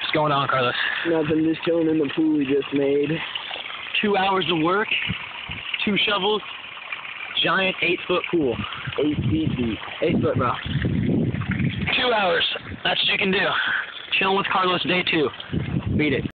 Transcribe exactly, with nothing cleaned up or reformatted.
What's going on, Carlos? Nothing, just chilling in the pool we just made. Two hours of work, two shovels, giant eight-foot pool. Eight feet deep. Eight foot, bro. Two hours. That's what you can do. Chilling with Carlos, day two. Beat it.